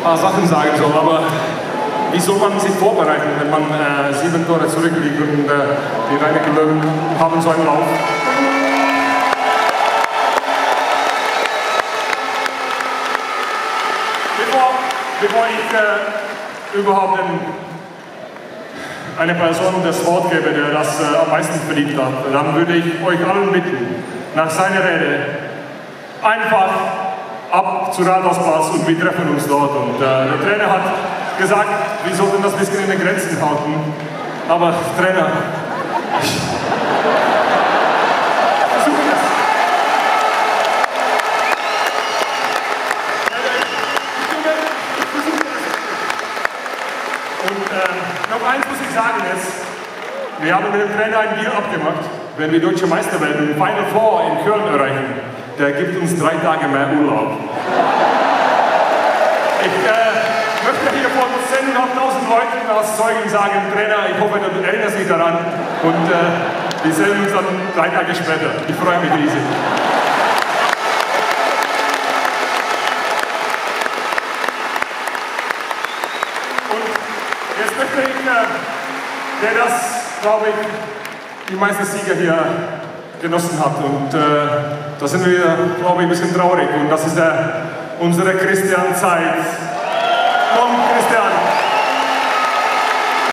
paar Sachen sagen soll, aber wie soll man sich vorbereiten, wenn man 7 Tore zurückliegt und die Rhein-Neckar Löwen haben so einen Lauf? Bevor ich überhaupt eine Person das Wort gebe, der das am meisten verdient hat, dann würde ich euch allen bitten, nach seiner Rede einfach ab zu Rathausplatz und wir treffen uns dort. Und der Trainer hat gesagt, wir sollten das ein bisschen in den Grenzen halten. Aber Trainer, versuch es. Und noch eins muss ich sagen jetzt, wir haben mit dem Trainer einen Deal abgemacht, wenn wir Deutsche Meister werden und Final Four in Köln erreichen, der gibt uns 3 Tage mehr Urlaub. Ich möchte hier von 10.500 Leuten als Zeugen sagen, Trainer, ich hoffe, du erinnerst dich daran und wir sehen uns dann 3 Tage später. Ich freue mich riesig. Und jetzt möchte ich, der das, glaube ich, die meisten Sieger hier genossen hat. Und da sind wir, glaube ich, ein bisschen traurig. Und das ist unsere Christian Zeitz. Komm, Christian!